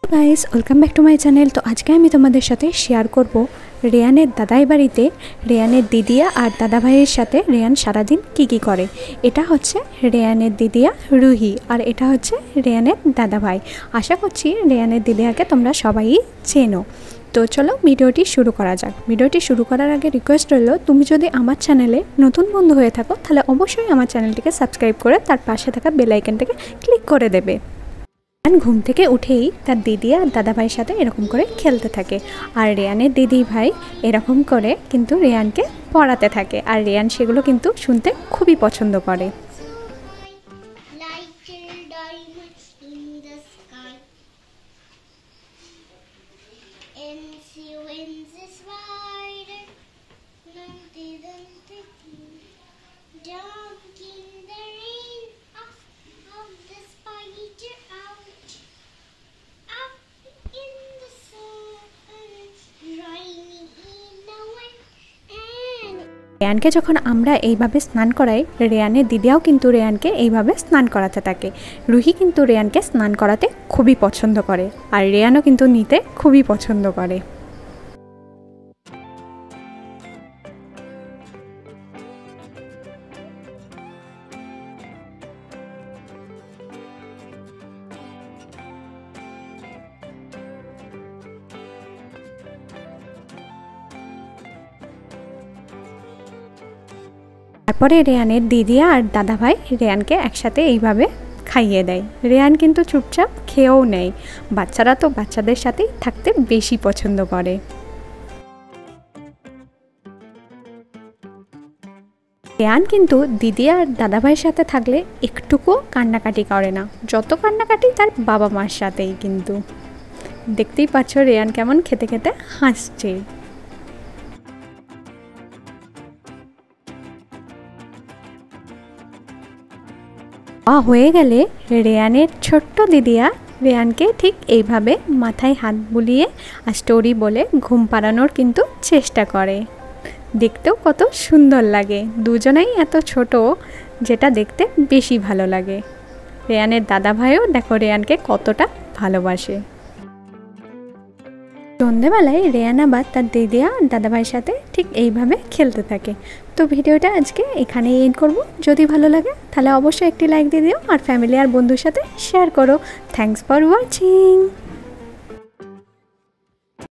Guys welcome back to my channel. तो आज के तुम्हारे साथे शेयर करब रेयानेर दादाई बाड़ीते रेयानेर दिदिया और दादा भाइयेर साथे रेयान सारा दिन की करे। एटा होच्छे रेयानेर दिदिया रूही और एटा होच्छे रेयानेर दादा भाई। आशा करछि रेयानेर दिदियाके तोमरा सबाई चेनो। तो चलो भिडियोटी शुरू करा जाक। भिडियोटी शुरू करार आगे रिक्वेस्ट रइलो तुमि जोदि आमार चैनेले नतून बंधु हये थाको ताहले अवश्यई आमार चैनलटिके सबस्क्राइब करे तार पाशे थाका बेल आइकनटाके क्लिक करे देबे। घुम থেকে উঠেই তার দিদি আর দাদা ভাইয়ের সাথে এরকম করে খেলতে থাকে আর রেয়ানের দিদি ভাই এরকম করে কিন্তু রেয়ানকে পড়াতে থাকে আর রেয়ান সেগুলো কিন্তু শুনতে খুবই পছন্দ করে। रेयानके जखन आमरा एइभाবে स्नान कराई रेयानेर दिदियाओ किन्तु रेयानके एइभाবে स्नान कराते थाके। रूही किन्तु रेयानके स्नान कराते खूबই पछंद करे और रेयानও किन्तु निते खूबই पछंद करे। তারপরে রেয়ানের দিদিয়া আর দাদা ভাই রেয়ানকে একসাথে এইভাবে খাইয়ে দেয়। রেয়ান কিন্তু চুপচাপ খেয়েও নেয়। বাচ্চারা তো বাচ্চাদের সাথেই থাকতে বেশি পছন্দ করে। রেয়ান কিন্তু দিদি আর দাদা ভাইয়ের সাথে থাকলে একটুকুও কান্নাকাটি করে না, যত কান্নাকাটি তার বাবা মার সাথেই। কিন্তু দেখতেই পাচ্ছ রেয়ান কেমন খেতে খেতে হাসছে। হয়ে গেলে রেয়ানের ছোট্ট দিদিয়া রেয়ানকে ঠিক এইভাবে মাথায় হাত বুলিয়ে আর স্টোরি বলে ঘুম পাড়ানোর কিন্তু চেষ্টা করে। দেখতেও কত সুন্দর লাগে, দুজনেই এত ছোট যেটা দেখতে বেশি ভালো লাগে। রেয়ানের দাদা ভাইও দেখো রেয়ানকে কতটা ভালোবাসে। সন্ধ্যেবেলায় রেয়ান আবার তার দিদিয়া দাদা ভাইয়ের সাথে ঠিক এইভাবে খেলতে থাকে। তো ভিডিওটা আজকে এখানেই এন্ড করব। যদি ভালো লাগে তাহলে অবশ্যই একটি লাইক দিয়ে দিও আর ফ্যামিলি আর বন্ধুর সাথে শেয়ার করো। Thanks for watching.